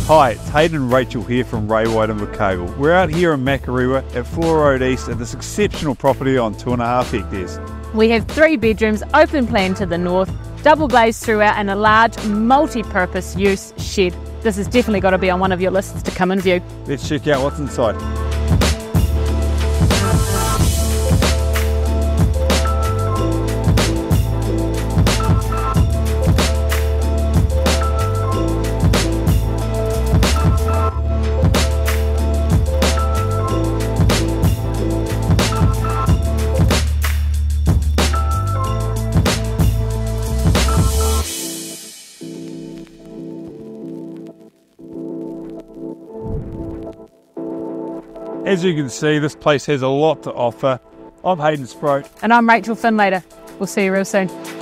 Hi, it's Hayden and Rachel here from Ray White Invercargill. We're out here in Makarua at Flora Road East at this exceptional property on 2.5 hectares. We have 3 bedrooms, open plan to the north, double glazed throughout and a large multi-purpose use shed. This has definitely got to be on one of your lists to come and view. Let's check out what's inside. As you can see, this place has a lot to offer. I'm Hayden Sproat. And I'm Rachel Finlater. We'll see you real soon.